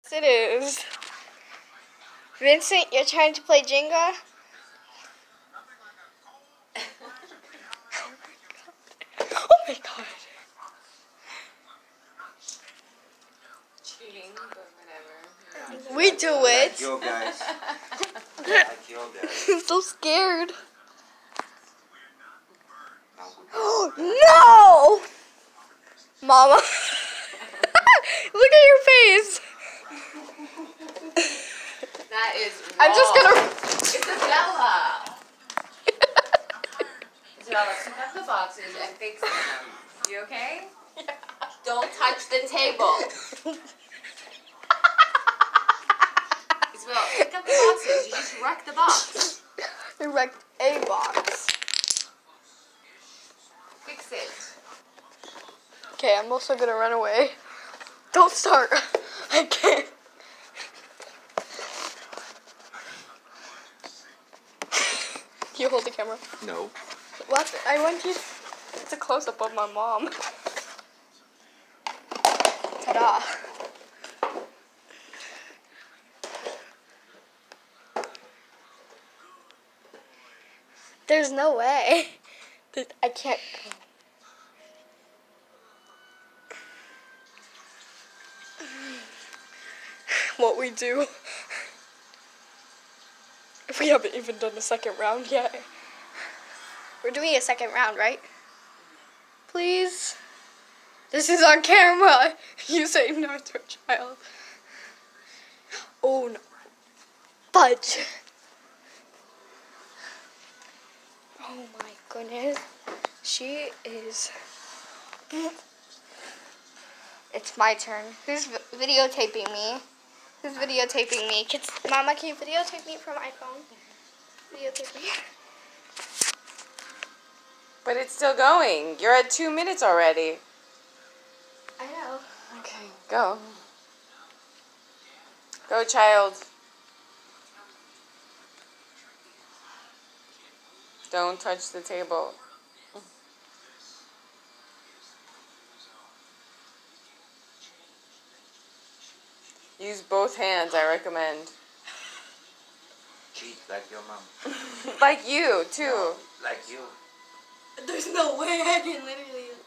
It is. Vincent, you're trying to play Jenga? Oh my god. Cheating, but whatever. We do it. Like you guys. Like you guys. I'm so scared. No! Mama. Look at your face. That is wrong. I'm just gonna... Isabella! Isabella, pick up the boxes and fix them. You okay? Yeah. Don't touch the table. Isabella, pick up the boxes. You just wrecked the box. I wrecked a box. Fix it. Okay, I'm also gonna run away. Don't start. I can't. You hold the camera. No. What? I want you. It's a close up of my mom. Ta-da. There's no way that I can't go. What we do. If we haven't even done the second round yet. We're doing a second round, right? Please. This is on camera. You say no to a child. Oh no. Fudge. Oh my goodness. She is... It's my turn. Who's videotaping me? Who's videotaping me? Mama, can you videotape me from my phone? Videotape me. But it's still going. You're at 2 minutes already. I know. Okay, go. Go, child. Don't touch the table. Use both hands, I recommend. Cheat like your mom. Like you, too. Like you. There's no way I can literally...